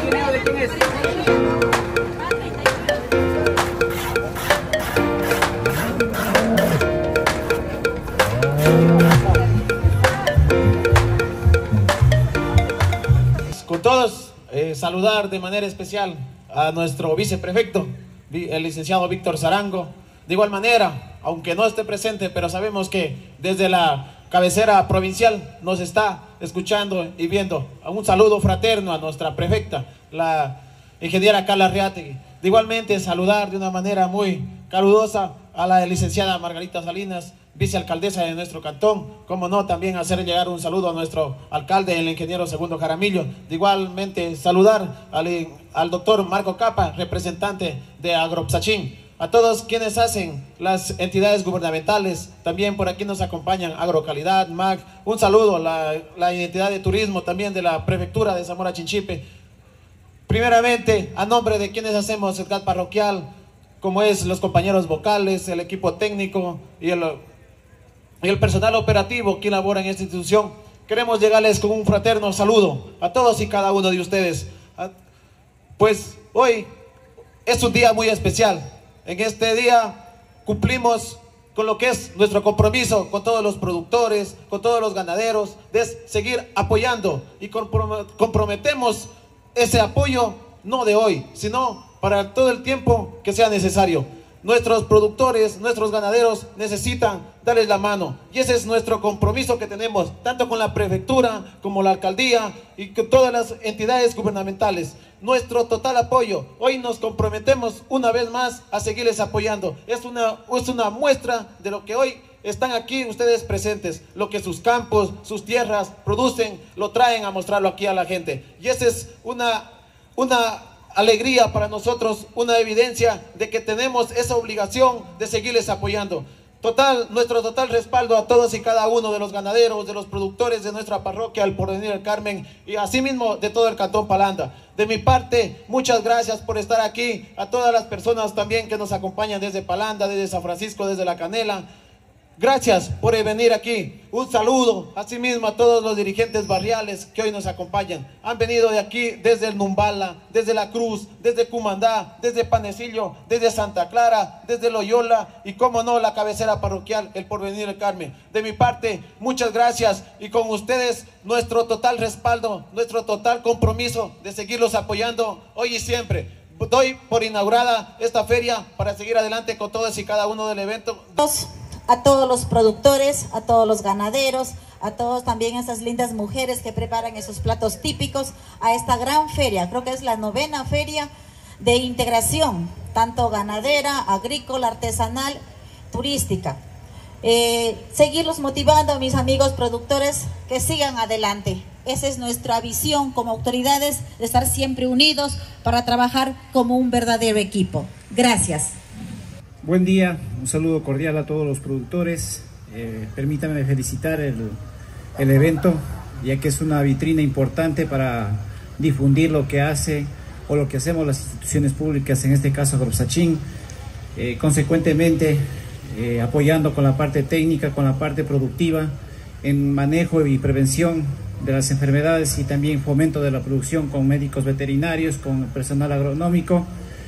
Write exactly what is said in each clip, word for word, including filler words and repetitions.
el video de quién es. Con todos, eh, saludar de manera especial a nuestro viceprefecto, el licenciado Víctor Zarango. De igual manera, aunque no esté presente, pero sabemos que desde la cabecera provincial nos está escuchando y viendo. Un saludo fraterno a nuestra prefecta, la ingeniera Carla Riategui. De igualmente, saludar de una manera muy calurosa a la licenciada Margarita Salinas, vicealcaldesa de nuestro cantón. Como no, también hacer llegar un saludo a nuestro alcalde, el ingeniero Segundo Jaramillo. De igualmente saludar al, al doctor Marco Capa, representante de Agropsachín. A todos quienes hacen las entidades gubernamentales, también por aquí nos acompañan Agrocalidad, M A C. Un saludo a la, la entidad de turismo también de la prefectura de Zamora Chinchipe. Primeramente, a nombre de quienes hacemos el C A D parroquial, como es los compañeros vocales, el equipo técnico y el y el personal operativo que labora en esta institución, queremos llegarles con un fraterno saludo a todos y cada uno de ustedes. Pues hoy es un día muy especial. En este día cumplimos con lo que es nuestro compromiso con todos los productores, con todos los ganaderos, de seguir apoyando, y comprometemos ese apoyo no de hoy, sino para todo el tiempo que sea necesario. Nuestros productores, nuestros ganaderos necesitan darles la mano, y ese es nuestro compromiso que tenemos, tanto con la prefectura como la alcaldía y con todas las entidades gubernamentales. Nuestro total apoyo. Hoy nos comprometemos una vez más a seguirles apoyando. Es una, es una muestra de lo que hoy están aquí ustedes presentes, lo que sus campos, sus tierras producen, lo traen a mostrarlo aquí a la gente. Y esa es una, una alegría para nosotros, una evidencia de que tenemos esa obligación de seguirles apoyando. Total, nuestro total respaldo a todos y cada uno de los ganaderos, de los productores de nuestra parroquia, el Porvenir del Carmen, y asimismo de todo el Cantón Palanda. De mi parte, muchas gracias por estar aquí, a todas las personas también que nos acompañan desde Palanda, desde San Francisco, desde La Canela. Gracias por venir aquí. Un saludo asimismo a todos los dirigentes barriales que hoy nos acompañan. Han venido de aquí desde el Numbala, desde La Cruz, desde Cumandá, desde Panecillo, desde Santa Clara, desde Loyola y, como no, la cabecera parroquial, el Porvenir del Carmen. De mi parte, muchas gracias, y con ustedes nuestro total respaldo, nuestro total compromiso de seguirlos apoyando hoy y siempre. Doy por inaugurada esta feria para seguir adelante con todos y cada uno del evento. A todos los productores, a todos los ganaderos, a todos también esas lindas mujeres que preparan esos platos típicos, a esta gran feria. Creo que es la novena feria de integración, tanto ganadera, agrícola, artesanal, turística. Eh, seguirlos motivando a mis amigos productores que sigan adelante. Esa es nuestra visión como autoridades, de estar siempre unidos para trabajar como un verdadero equipo. Gracias. Buen día, un saludo cordial a todos los productores. Eh, permítanme felicitar el, el evento, ya que es una vitrina importante para difundir lo que hace o lo que hacemos las instituciones públicas, en este caso Agropsachín. Eh, consecuentemente, eh, apoyando con la parte técnica, con la parte productiva, en manejo y prevención de las enfermedades, y también fomento de la producción con médicos veterinarios, con personal agronómico,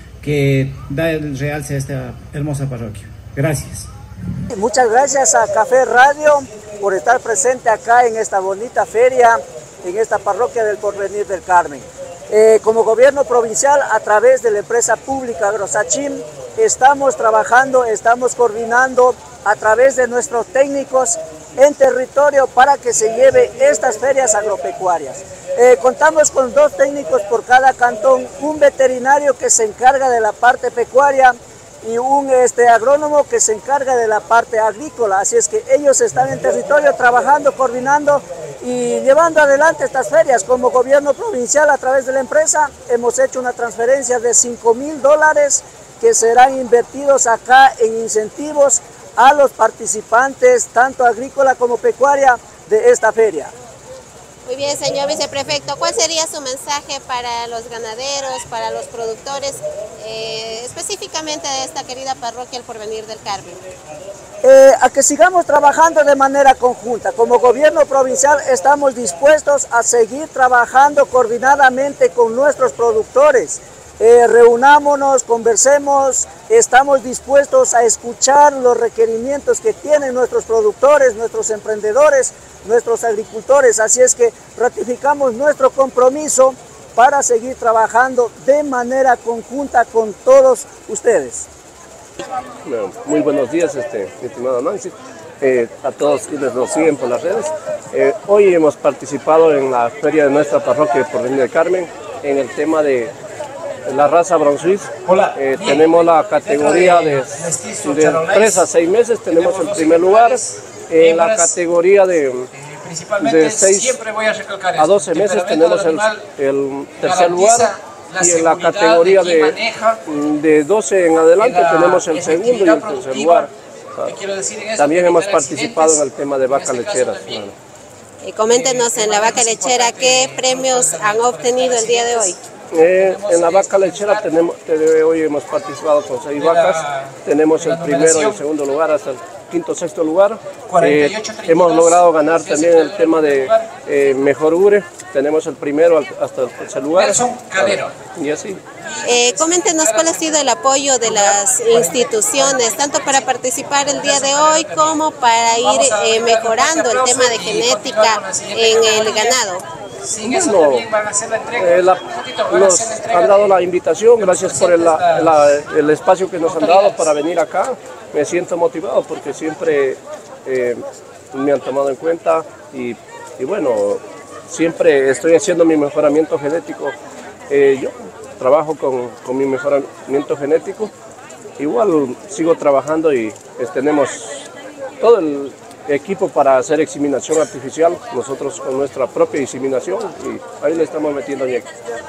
que da el realce a esta hermosa parroquia. Gracias. Muchas gracias a Café Radio por estar presente acá en esta bonita feria, en esta parroquia del Porvenir del Carmen. Eh, como gobierno provincial, a través de la empresa pública Agrosachín, estamos trabajando, estamos coordinando a través de nuestros técnicos en territorio para que se lleve estas ferias agropecuarias. Eh, contamos con dos técnicos por cada cantón, un veterinario que se encarga de la parte pecuaria y un este, agrónomo que se encarga de la parte agrícola. Así es que ellos están en territorio trabajando, coordinando y llevando adelante estas ferias. Como gobierno provincial, a través de la empresa, hemos hecho una transferencia de cinco mil dólares que serán invertidos acá en incentivos a los participantes, tanto agrícola como pecuaria, de esta feria. Muy bien, señor viceprefecto, ¿cuál sería su mensaje para los ganaderos, para los productores, eh, específicamente de esta querida parroquia El Porvenir del Carmen? eh, a que sigamos trabajando de manera conjunta. Como gobierno provincial estamos dispuestos a seguir trabajando coordinadamente con nuestros productores. Eh, reunámonos, conversemos, estamos dispuestos a escuchar los requerimientos que tienen nuestros productores, nuestros emprendedores, nuestros agricultores, así es que ratificamos nuestro compromiso para seguir trabajando de manera conjunta con todos ustedes. Bueno, muy buenos días, este, mi estimado Nancy, eh, a todos quienes nos siguen por las redes. Eh, hoy hemos participado en la feria de nuestra parroquia de Porvenir del Carmen en el tema de la raza Brown Swiss. Eh, tenemos la categoría de, de tres a seis meses, tenemos el primer lugar. En la categoría de, de seis a doce meses tenemos el, el tercer lugar. Y en la categoría de, de doce en adelante tenemos el segundo y el tercer lugar. También hemos participado en el tema de vacas lecheras. Bueno. Y coméntenos en la vaca lechera, ¿qué premios han obtenido el día de hoy? Eh, en la vaca lechera tenemos, hoy hemos participado con seis vacas, tenemos el primero y el segundo lugar hasta el quinto sexto lugar. Eh, hemos logrado ganar también el tema de eh, mejor ubre, tenemos el primero hasta el tercer lugar. Y así. Eh, coméntenos cuál ha sido el apoyo de las instituciones, tanto para participar el día de hoy como para ir eh, mejorando el tema de genética en el ganado. Bueno, eh, la, nos han dado la invitación, gracias por el, la, el espacio que nos han dado para venir acá. Me siento motivado porque siempre eh, me han tomado en cuenta y, y bueno, siempre estoy haciendo mi mejoramiento genético. Eh, yo trabajo con, con mi mejoramiento genético, igual sigo trabajando y pues, tenemos todo el equipo para hacer examinación artificial, nosotros con nuestra propia inseminación y ahí le estamos metiendo ñeque.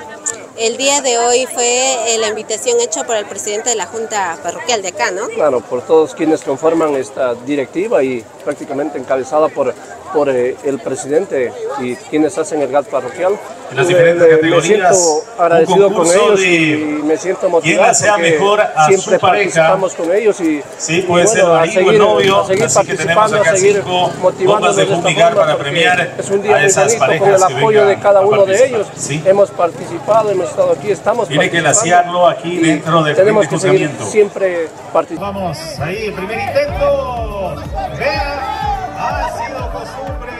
El día de hoy fue eh, la invitación hecha por el presidente de la Junta Parroquial de acá, ¿no? Claro, por todos quienes conforman esta directiva y prácticamente encabezada por, por eh, el presidente y quienes hacen el G A T parroquial. En las diferentes me, categorías, me siento agradecido con ellos y me siento motivado sea mejor a siempre su pareja. Participamos con ellos y, sí, puede y ser bueno, a seguir, novio, a seguir así que tenemos participando, acá a seguir cinco motivándonos bombas de de esta fumigar forma para premiar es un día a muy esas bonito con el parejas que apoyo de vengan cada a uno de ellos. ¿sí? Hemos participado, hemos estado aquí, estamos Tiene que laciarlo aquí dentro del tenemos que seguir juzgamiento. Siempre participando. Vamos, ahí el primer intento. Vea, ha sido costumbre.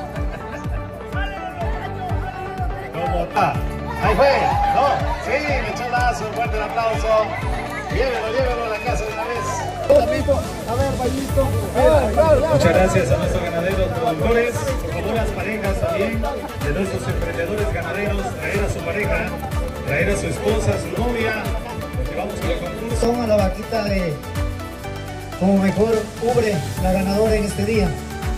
¿Cómo está? Ahí fue, no, sí, le echó lazo, un fuerte aplauso. Llévelo, llévelo a la casa de una vez. Muchas gracias a nuestros ganaderos productores, por favor las parejas también de nuestros emprendedores ganaderos, traer a su pareja, traer a su esposa, a su novia, porque vamos con el concurso. Toma la vaquita de como mejor ubre, la ganadora en este día.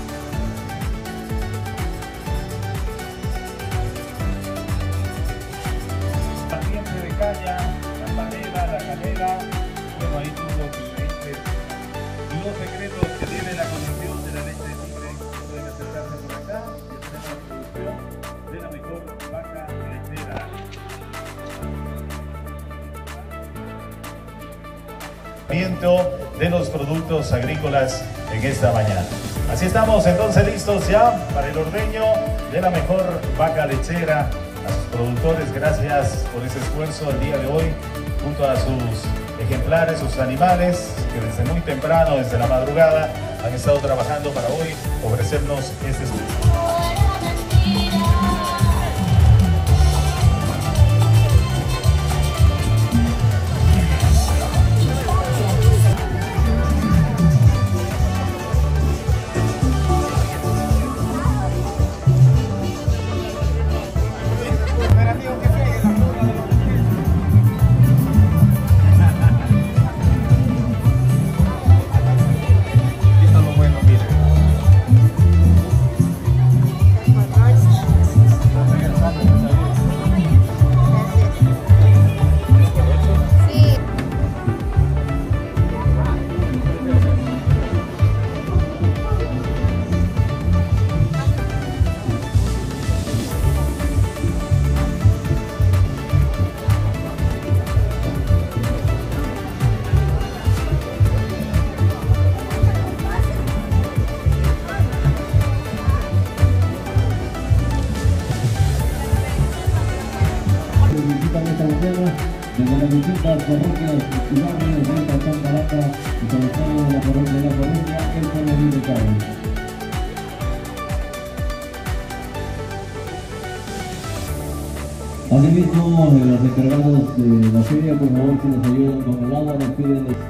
De caña, la panela, la canela, bueno, ahí tuvo diferentes los secretos que tiene la conducción de la leche de tigre. Pueden acercarse por acá y tenemos la producción de la mejor vaca lechera. De los productos agrícolas en esta mañana. Así estamos entonces listos ya para el ordeño de la mejor vaca lechera. A sus productores, gracias por ese esfuerzo el día de hoy, junto a sus ejemplares, sus animales, que desde muy temprano, desde la madrugada, han estado trabajando para hoy ofrecernos este esfuerzo. las distintas parroquias y barrios de esta Chambalaca y sobre todo de la parroquia de la parroquia, el Porvenir del Carmen. Asimismo, los encargados de la feria, por favor, si nos ayudan con el agua, nos piden les...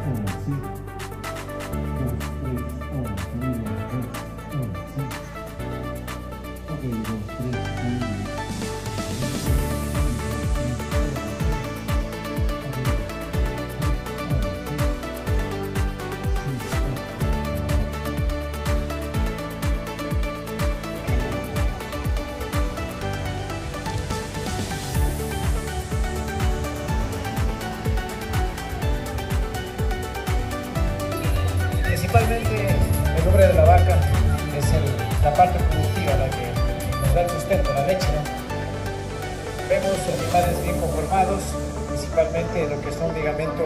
Principalmente el ubre de la vaca es el, la parte productiva, la que nos da el sustento, la leche, ¿no? Vemos animales bien conformados, principalmente lo que son ligamento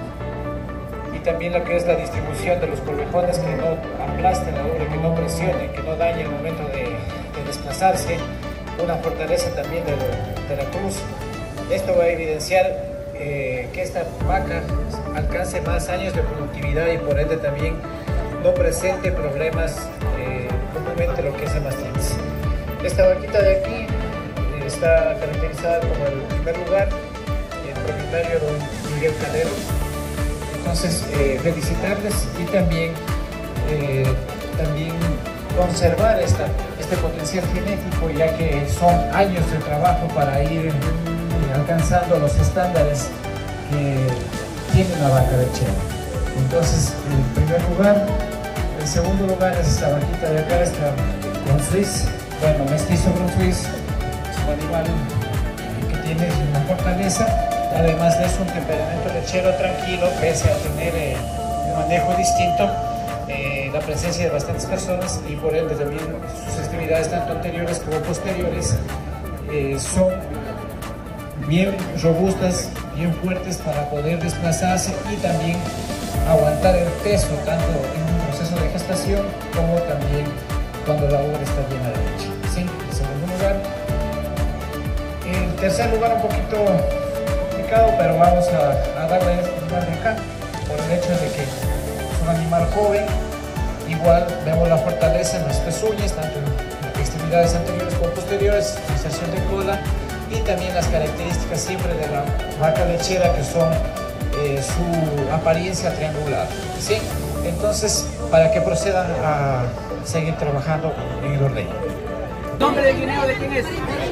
y también lo que es la distribución de los corvejones, que no aplasten la ubre, que no presionen, que no dañen el momento de, de desplazarse. Una fortaleza también de, de la cruz. Esto va a evidenciar Eh, que esta vaca alcance más años de productividad y por ende también no presente problemas, eh, comúnmente lo que es mastitis. Esta vaquita de aquí eh, está caracterizada como el primer lugar, el propietario don Miguel Calero. Entonces eh, felicitarles y también, eh, también conservar esta, este potencial genético, ya que son años de trabajo para ir alcanzando los estándares que tiene una vaca lechera. Entonces, en primer lugar, el segundo lugar es esta vaquita de acá, esta Grand Suisse, bueno, mestizo Grand Suisse, es un animal que tiene una fortaleza, además de eso un temperamento lechero tranquilo, pese a tener eh, un manejo distinto, eh, la presencia de bastantes personas y por ende también sus extremidades tanto anteriores como posteriores eh, son bien robustas, bien fuertes para poder desplazarse y también aguantar el peso tanto en un proceso de gestación como también cuando la ubre está llena de leche. ¿Sí? En segundo lugar. En tercer lugar, un poquito complicado, pero vamos a, a darle a este animal de acá por el hecho de que es un animal joven. Igual vemos la fortaleza en las pezuñas, tanto en extremidades anteriores como posteriores, inserción de cola, y también las características siempre de la vaca lechera, que son eh, su apariencia triangular, ¿sí? Entonces, para que procedan a seguir trabajando en el ordeño. ¿Nombre de guineo de quién es?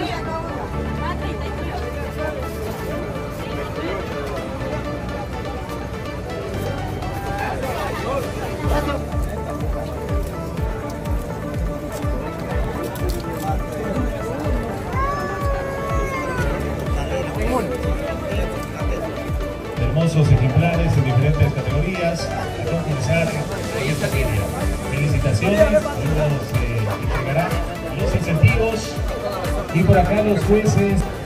Hermosos ejemplares en diferentes categorías a concursar en esta feria. Felicitaciones, luego se entregarán los incentivos y por acá los jueces.